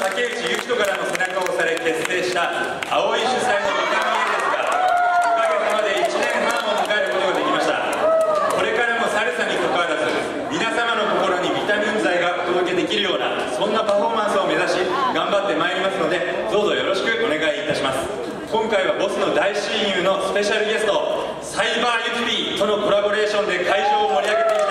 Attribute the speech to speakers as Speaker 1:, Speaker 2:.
Speaker 1: 竹内由紀人からの背中を押され結成した青い主催のビタミン A ですが、おかげさまで1年半を迎えることができました。これからもサルサに関わらず皆様の心にビタミン剤がお届けできるような、そんなパフォーマンスを目指し頑張ってまいりますので、どうぞよろしくお願いいたします。今回はボスの大親友のスペシャルゲストサイバーユキピーとのコラボレーションで会場を盛り上げていきます。